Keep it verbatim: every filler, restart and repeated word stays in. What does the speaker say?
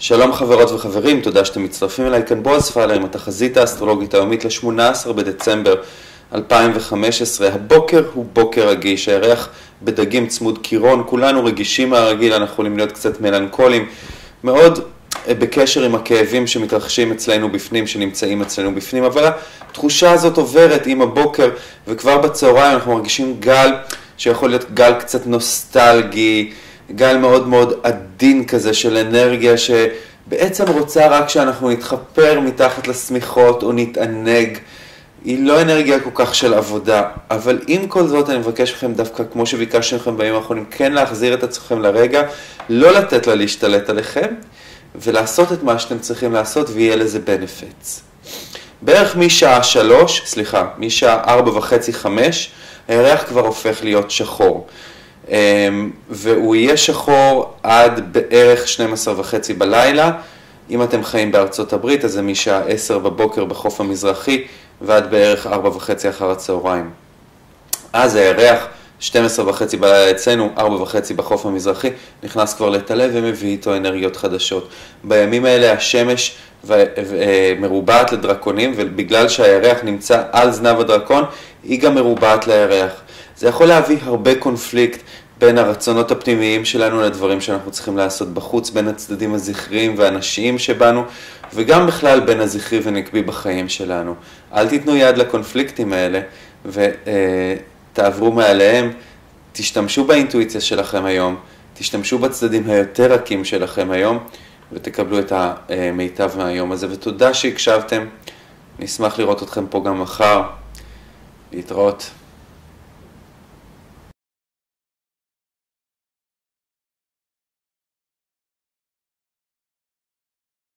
שלום חברות וחברים, תודה שאתם מצטרפים אליי כאן בועז פאלר עם התחזית האסטרולוגית היומית ל-שמונה עשר בדצמבר אלפיים וחמש עשרה. הבוקר הוא בוקר רגיש, הירח בדגים צמוד קירון, כולנו רגישים מהרגיל, אנחנו יכולים להיות קצת מלנכולים, מאוד בקשר עם הכאבים שמתרחשים אצלנו בפנים, שנמצאים אצלנו בפנים, אבל התחושה הזאת עוברת עם הבוקר, וכבר בצהריים אנחנו מרגישים גל שיכול להיות גל קצת נוסטלגי, גל מאוד מאוד עדין כזה של אנרגיה שבעצם רוצה רק שאנחנו נתחפר מתחת לשמיכות או נתענג. היא לא אנרגיה כל כך של עבודה, אבל עם כל זאת אני מבקש מכם דווקא, כמו שביקשתי לכם בימים האחרונים, כן להחזיר את עצמכם לרגע, לא לתת לה להשתלט עליכם, ולעשות את מה שאתם צריכים לעשות ויהיה לזה בנפיץ. בערך משעה שלוש, סליחה, משעה ארבע וחצי חמש, הירח כבר הופך להיות שחור. והוא יהיה שחור עד בערך שתים עשרה וחצי בלילה. אם אתם חיים בארצות הברית, אז זה משעה עשר בבוקר בחוף המזרחי, ועד בערך ארבע וחצי אחר הצהריים. אז הירח, שתים עשרה וחצי בלילה אצלנו, ארבע וחצי בחוף המזרחי, נכנס כבר לתלה ומביא איתו אנרגיות חדשות. בימים האלה השמש מרובעת לדרקונים, ובגלל שהירח נמצא על זנב הדרקון, היא גם מרובעת לירח. זה יכול להביא הרבה קונפליקט בין הרצונות הפנימיים שלנו לדברים שאנחנו צריכים לעשות בחוץ, בין הצדדים הזכריים והנשיים שבנו, וגם בכלל בין הזכרי ונקבי בחיים שלנו. אל תיתנו יד לקונפליקטים האלה ותעברו מעליהם, תשתמשו באינטואיציה שלכם היום, תשתמשו בצדדים היותר רכים שלכם היום, ותקבלו את המיטב מהיום הזה. ותודה שהקשבתם, נשמח לראות אתכם פה גם מחר. להתראות.